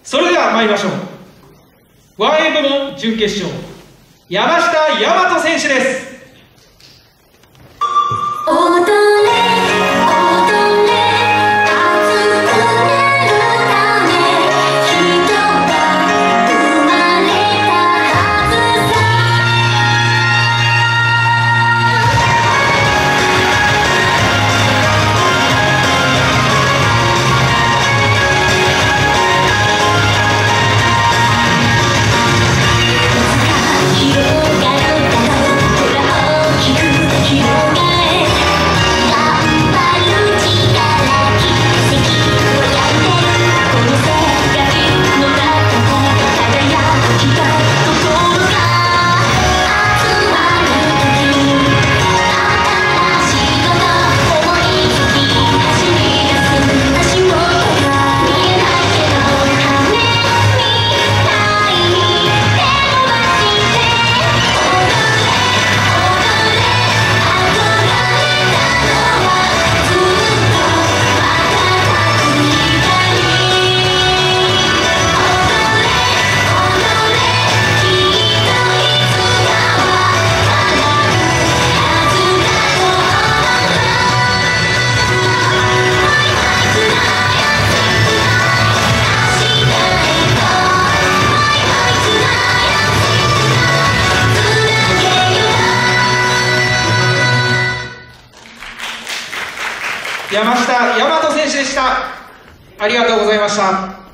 それでは参りましょう。1A 部門準決勝、山下大和選手です。山下大和選手でした。ありがとうございました。